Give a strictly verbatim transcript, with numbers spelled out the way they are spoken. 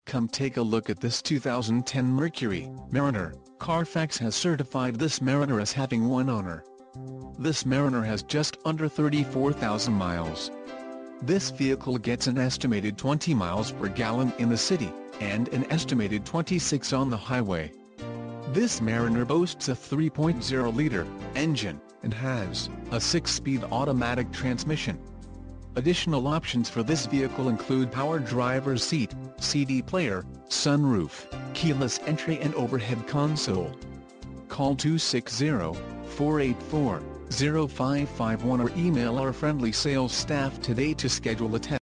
Come take a look at this two thousand ten Mercury Mariner. Carfax has certified this Mariner as having one owner. This Mariner has just under thirty-four thousand miles. This vehicle gets an estimated twenty miles per gallon in the city, and an estimated twenty-six on the highway. This Mariner boasts a three point oh liter engine, and has a six-speed automatic transmission. Additional options for this vehicle include power driver's seat, C D player, sunroof, keyless entry and overhead console. Call two six zero, four eight four, zero five five one or email our friendly sales staff today to schedule a test.